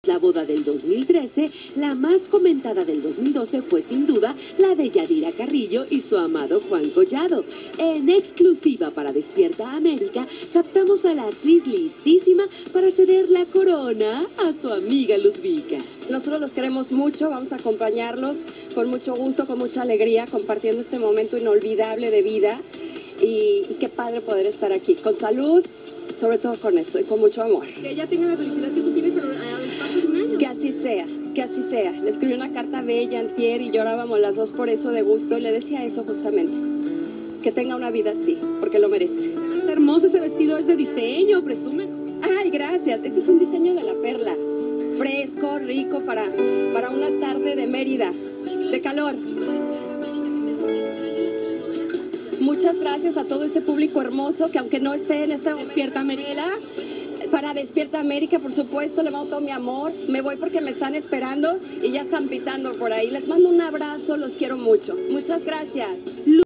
La boda del 2013, la más comentada del 2012 fue sin duda la de Yadira Carrillo y su amado Juan Collado. En exclusiva para Despierta América, captamos a la actriz listísima para ceder la corona a su amiga Ludwika. Nosotros los queremos mucho, vamos a acompañarlos con mucho gusto, con mucha alegría, compartiendo este momento inolvidable de vida. Y qué padre poder estar aquí, con salud, sobre todo con eso, y con mucho amor. Que ella tenga la felicidad que tú tienes al paso de un año. Que así sea, que así sea. Le escribí una carta bella antier y llorábamos las dos por eso de gusto. Y le decía eso justamente, que tenga una vida así, porque lo merece. Es hermoso ese vestido, es de diseño, presume. Ay, gracias. Este es un diseño de la perla. Fresco, rico para una tarde de Mérida, de calor. Muchas gracias a todo ese público hermoso que aunque no esté en esta Despierta América, para Despierta América, por supuesto, le mando todo mi amor. Me voy porque me están esperando y ya están pitando por ahí. Les mando un abrazo, los quiero mucho. Muchas gracias.